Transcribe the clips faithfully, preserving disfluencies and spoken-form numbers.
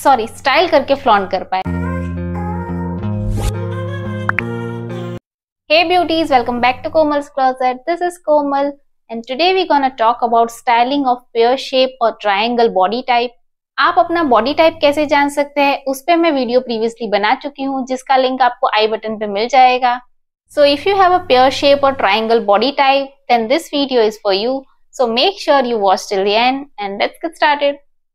Sorry style करके flaunt कर पाए। Hey beauties, welcome back to Komal's Closet. This is Komal and today we're gonna talk about styling of pear shape or triangle body type. आप अपना body type कैसे जान सकते हैं उस पे मैं वीडियो प्रीवियसली बना चुकी हूँ जिसका लिंक आपको आई बटन पे मिल जाएगा। So if you have a pear shape or triangle body type then this video is for you. So make sure you watch till the end and let's get started.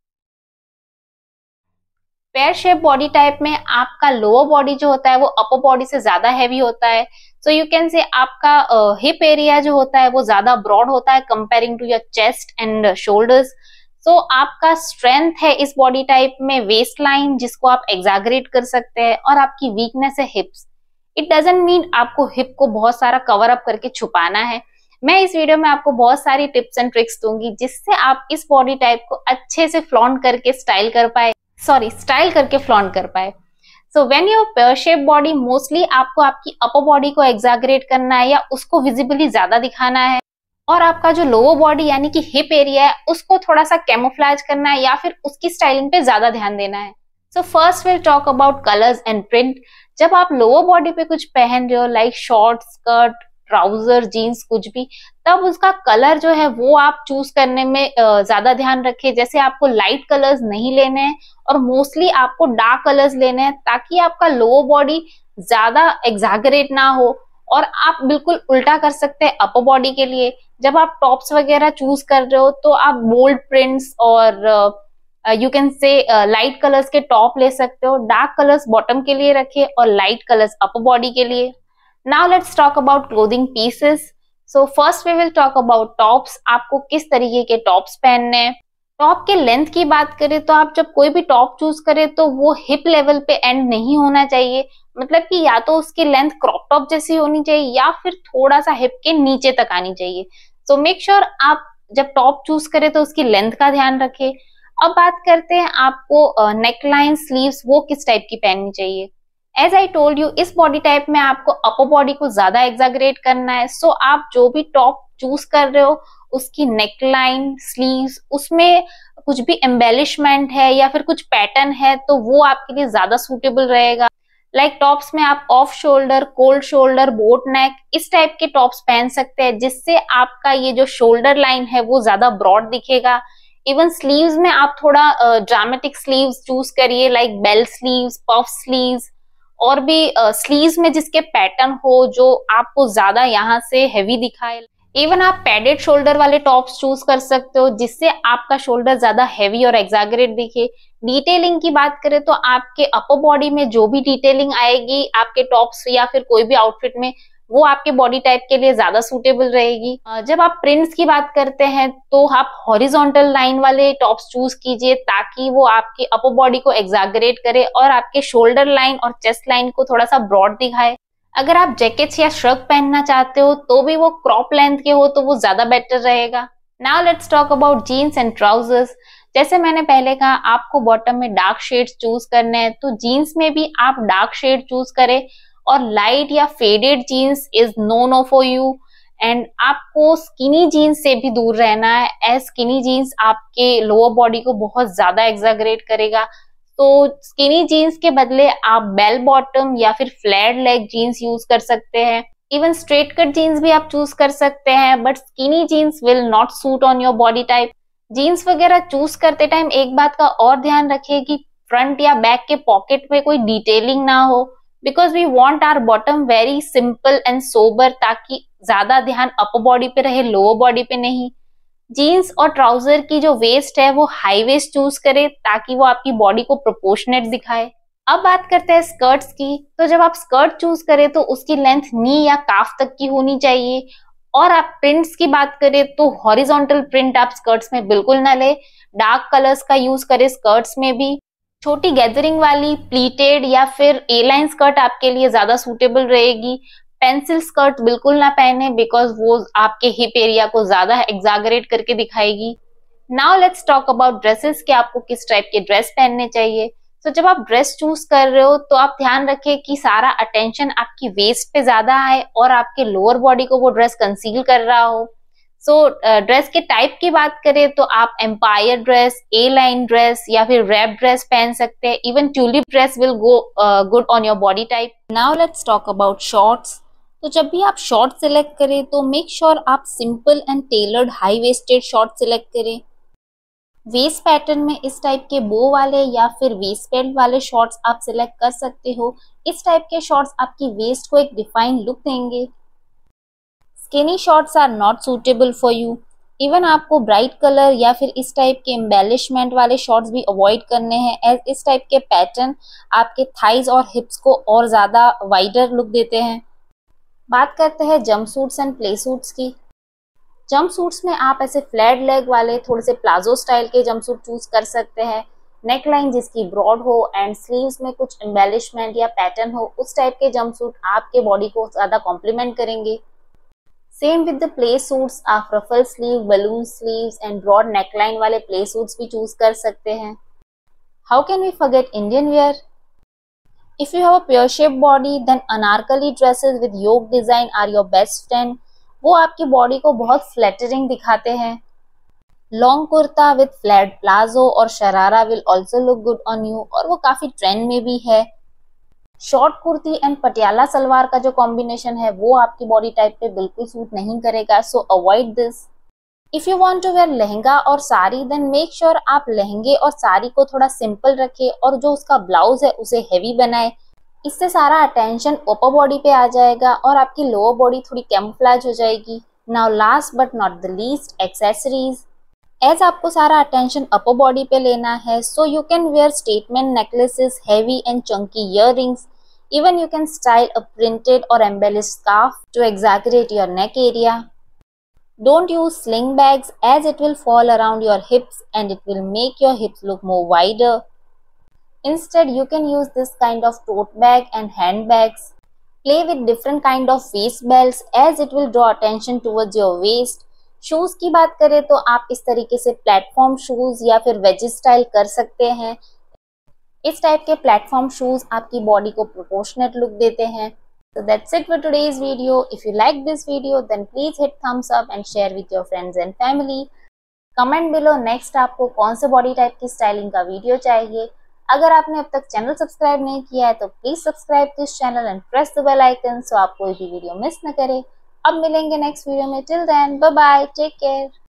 Pear shape body type में आपका lower body जो होता है वो upper body से ज्यादा heavy होता है। सो यू कैन से आपका हिप uh, एरिया जो होता है वो ज्यादा ब्रॉड होता है comparing to your chest and shoulders. So आपका स्ट्रेंथ है इस बॉडी टाइप में वेस्ट लाइन जिसको आप एग्जैगरेट कर सकते हैं और आपकी वीकनेस है हिप्स। इट डजंट मीन आपको हिप को बहुत सारा कवर अप करके छुपाना है। मैं इस वीडियो में आपको बहुत सारी टिप्स एंड ट्रिक्स दूंगी जिससे आप इस बॉडी टाइप को अच्छे से फ्लॉन्ट करके स्टाइल कर पाए सॉरी स्टाइल करके फ्लॉन्ट कर पाए। So when you pear shape body mostly आपको आपकी अपर बॉडी को एग्जैगरेट करना है या उसको विजिबली ज्यादा दिखाना है और आपका जो लोअर बॉडी यानी कि हिप एरिया है उसको थोड़ा सा कैमोफ्लेज करना है या फिर उसकी स्टाइलिंग पे ज्यादा ध्यान देना है। So first will talk about colours and print. जब आप लोअर बॉडी पे कुछ पहन रहे हो like short skirt trouser jeans कुछ भी, तब उसका कलर जो है वो आप चूज करने में ज्यादा ध्यान रखें। जैसे आपको लाइट कलर्स नहीं लेने हैं और मोस्टली आपको डार्क कलर्स लेने हैं ताकि आपका लोअर बॉडी ज्यादा एग्जैगरेट ना हो। और आप बिल्कुल उल्टा कर सकते हैं अपर बॉडी के लिए। जब आप टॉप्स वगैरह चूज कर रहे हो तो आप बोल्ड प्रिंट्स और you can say light colours के टॉप ले सकते हो, डार्क कलर्स बॉटम के लिए रखिए और लाइट कलर्स अपर बॉडी के लिए। Now let's talk about clothing pieces. So first we will talk about tops. आपको किस तरीके के टॉप्स पहनने हैं। टॉप के लेंथ की बात करें तो आप जब कोई भी टॉप चूज करें तो वो हिप लेवल पे एंड नहीं होना चाहिए। मतलब कि या तो उसकी लेंथ क्रॉप टॉप जैसी होनी चाहिए या फिर थोड़ा सा हिप के नीचे तक आनी चाहिए। सो मेक श्योर आप जब टॉप चूज करें तो उसकी लेंथ का ध्यान रखें। अब बात करते हैं आपको नेक लाइन स्लीव्स वो किस टाइप की पहननी चाहिए। एज आई टोल्ड यू इस बॉडी टाइप में आपको अपर बॉडी को ज्यादा एग्जैगरेट करना है। सो so, आप जो भी टॉप चूज कर रहे हो उसकी नेक लाइन स्लीव्स उसमें कुछ भी एम्बेलिशमेंट है या फिर कुछ पैटर्न है तो वो आपके लिए ज्यादा सूटेबल रहेगा। लाइक like, टॉप्स में आप off shoulder cold shoulder boat neck इस टाइप के टॉप्स पहन सकते हैं जिससे आपका ये जो शोल्डर लाइन है वो ज्यादा ब्रॉड दिखेगा। इवन स्लीव्स में आप थोड़ा ड्रामेटिक स्लीव्स चूज करिए like bell sleeves puff sleeves और भी स्लीव्स uh, में जिसके पैटर्न हो जो आपको ज्यादा यहाँ से हेवी दिखाए। इवन आप पैडेड शोल्डर वाले टॉप्स चूज कर सकते हो जिससे आपका शोल्डर ज्यादा हेवी और एग्जैगरेट दिखे। डिटेलिंग की बात करें तो आपके अपर बॉडी में जो भी डिटेलिंग आएगी आपके टॉप्स या फिर कोई भी आउटफिट में वो आपके बॉडी टाइप के लिए ज्यादा सूटेबल रहेगी। जब आप प्रिंट्स की बात करते हैं तो आप हॉरिजॉन्टल लाइन वाले टॉप्स चूज कीजिए ताकि वो आपकी अपर बॉडी को एग्जैगरेट करे और आपके शोल्डर लाइन और चेस्ट लाइन को थोड़ा सा ब्रॉड दिखाए। अगर आप जैकेट्स या शर्ट पहनना चाहते हो तो भी वो क्रॉप लेंथ के हो तो वो ज्यादा बेटर रहेगा। Now let's talk about jeans and trousers. जैसे मैंने पहले कहा आपको बॉटम में डार्क शेड्स चूज करने हैं तो जीन्स में भी आप डार्क शेड चूज करें और लाइट या faded jeans is no no for you. And आपको स्किनी जीन्स से भी दूर रहना है एज स्किनी जीन्स आपके लोअर बॉडी को बहुत ज्यादा एग्जैगरेट करेगा। तो स्किनी जीन्स के बदले आप बेल बॉटम या फिर फ्लैट लेग जीन्स यूज कर सकते हैं। इवन स्ट्रेट कट जीन्स भी आप चूज कर सकते हैं but skinny jeans will not suit on your body type. Jeans वगैरह चूज करते टाइम एक बात का और ध्यान रखिए कि फ्रंट या बैक के पॉकेट में कोई डिटेलिंग ना हो because we want our bottom very simple and sober ताकि ज्यादा ध्यान अपर बॉडी पे रहे लोअर बॉडी पे नहीं। जीन्स और ट्राउजर की जो वेस्ट है वो हाई वेस्ट चूज करे ताकि वो आपकी बॉडी को प्रोपोर्शनेट दिखाए। अब बात करते हैं स्कर्ट्स की। तो जब आप स्कर्ट चूज करें तो उसकी लेंथ नी या काफ तक की होनी चाहिए। और आप प्रिंट्स की बात करें तो हॉरिजॉन्टल प्रिंट आप स्कर्ट्स में बिल्कुल ना ले। डार्क कलर्स का यूज करें स्कर्ट्स में भी। छोटी गैदरिंग वाली प्लीटेड या फिर ए लाइन स्कर्ट आपके लिए ज्यादा सूटेबल रहेगी। पेंसिल स्कर्ट बिल्कुल ना पहने बिकॉज वो आपके हिप एरिया को ज्यादा एग्जैगरेट करके दिखाएगी। Now let's talk about dresses कि आपको किस टाइप के ड्रेस पहनने चाहिए। तो so, जब आप ड्रेस चूज कर रहे हो तो आप ध्यान रखें कि सारा अटेंशन आपकी वेस्ट पे ज्यादा आए और आपके लोअर बॉडी को वो ड्रेस कंसील कर रहा हो। सो ड्रेस के टाइप की बात करें तो आप empire dress, A line dress या फिर रैप ड्रेस पहन सकते हैं. Even tulip dress will go good on your body type. Now let's talk about shorts. तो जब भी आप शॉर्ट सिलेक्ट करें तो मेक श्योर sure आप simple and tailored high waisted short select करें. वेस्ट पैटर्न में इस टाइप के बो वाले या फिर वेस्ट बेल्ट वाले शॉर्ट्स आप सिलेक्ट कर सकते हो. इस टाइप के शॉर्ट्स आपकी वेस्ट को एक डिफाइंड लुक देंगे. Skinny shorts are not suitable for you. Even आपको ब्राइट कलर या फिर इस टाइप के एम्बेलिशमेंट वाले शॉर्ट्स भी अवॉइड करने हैं, एज इस टाइप के पैटर्न आपके थाइज और हिप्स को और ज़्यादा वाइडर लुक देते हैं. बात करते हैं jumpsuits and playsuits की. जंप सूट्स में आप ऐसे फ्लैट लेग वाले थोड़े से प्लाजो स्टाइल के जंप सूट चूज कर सकते हैं. नेक लाइन जिसकी ब्रॉड हो एंड स्लीव्स में कुछ एम्बेलिशमेंट या पैटर्न हो, उस टाइप के जंप सूट आपके बॉडी को ज़्यादा कॉम्प्लीमेंट करेंगे. Same with the playsuits, आप ruffle sleeve, balloon sleeves and broad neckline वाले प्ले सूट्स भी चूज कर सकते हैं. How can we forget Indian wear? If you have a pear shaped body, then Anarkali dresses with yoke design are your best friend. वो आपकी body को बहुत flattering दिखाते हैं. Long kurta with flat palazzo और sharara will also look good on you, और वो काफी ट्रेंड में भी है. शॉर्ट कुर्ती एंड पटियाला सलवार का जो कॉम्बिनेशन है वो आपकी बॉडी टाइप पे बिल्कुल सूट नहीं करेगा, so avoid this. If you want to wear lehenga और साड़ी, देन मेक श्योर आप लहंगे और साड़ी को थोड़ा सिंपल रखें और जो उसका ब्लाउज है उसे हेवी बनाए. इससे सारा अटेंशन अपर बॉडी पे आ जाएगा और आपकी लोअर बॉडी थोड़ी कैमोफ्लेज हो जाएगी. Now last but not the least, accessories. As आपको सारा अटेंशन अपर बॉडी पे लेना है, so you can wear statement necklaces, heavy and chunky earrings. Even you can style a printed or embellished scarf to exaggerate your neck area. Don't use sling bags as it will fall around your hips and it will make your hips look more wider. Instead, you can use this kind of tote bag and handbags. Play with different kind of waist belts as it will draw attention towards your waist. Shoes की बात करें तो आप इस तरीके से platform shoes या फिर वेजिस स्टाइल कर सकते हैं. इस टाइप के प्लेटफॉर्म शूज आपकी बॉडी को प्रोपोर्शनेट लुक देते हैं. So that's it for today's video. If you like this video, then please hit thumbs up and share with your friends and family. Comment below next आपको कौन से body type की styling का video चाहिए. अगर आपने अब तक चैनल सब्सक्राइब नहीं किया है तो please subscribe this channel and press the bell icon so आप कोई भी वीडियो मिस न करे. अब मिलेंगे नेक्स्ट वीडियो में. Till then, bye bye, take care.